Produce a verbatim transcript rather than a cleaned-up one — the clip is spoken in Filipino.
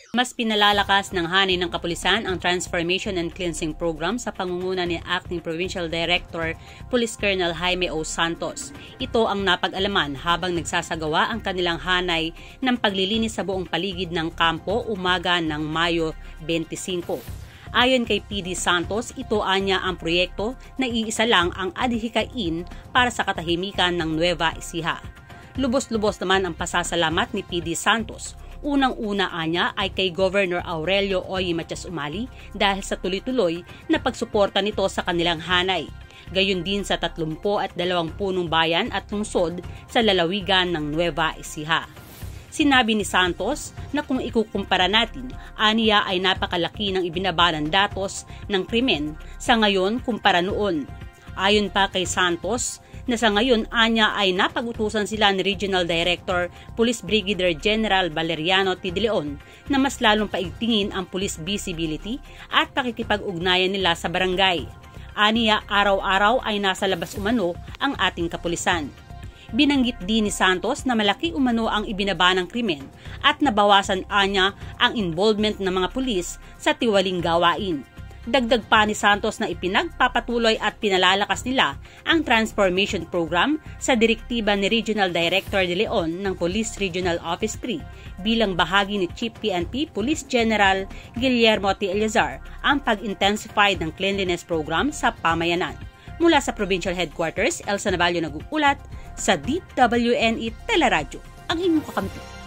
Mas pinalalakas ng hanay ng kapulisan ang Transformation and Cleansing Program sa pangunguna ni Acting Provincial Director Police Colonel Jaime O. Santos. Ito ang napag-alaman habang nagsasagawa ang kanilang hanay ng paglilinis sa buong paligid ng kampo umaga ng Mayo twenty-five. Ayon kay P D Santos, ito anya ang proyekto na iisa lang ang adhikain para sa katahimikan ng Nueva Ecija. Lubos-lubos naman ang pasasalamat ni P D Santos. Unang-una anya ay kay Governor Aurelio Oy Matias Umali dahil sa tuloy-tuloy na pagsuporta nito sa kanilang hanay. Gayon din sa tatlumpu at dalawang punong bayan at lungsod sa lalawigan ng Nueva Ecija. Sinabi ni Santos na kung ikukumpara natin, aniya ay napakalaki ng ibinaba ng datos ng krimen sa ngayon kumpara noon. Ayon pa kay Santos, na sa ngayon anya ay napag-utusan sila ni Regional Director Police Brigadier General Valeriano T. De Leon na mas lalong paigtingin ang police visibility at pakikipag-ugnayan nila sa barangay. Aniya, araw-araw ay nasa labas umano ang ating kapulisan. Binanggit din ni Santos na malaki umano ang ibinaba ng krimen at nabawasan anya ang involvement ng mga pulis sa tiwaling gawain. Dagdag pa ni Santos na ipinagpapatuloy at pinalalakas nila ang transformation program sa direktiba ni Regional Director De Leon ng Police Regional Office three bilang bahagi ni Chief P N P Police General Guillermo T. Eleazar ang pag-intensify ng cleanliness program sa pamayanan. Mula sa Provincial Headquarters, Elsa Navallo nag-uulat sa D W N E Teleradyo, ang inyong kakampi.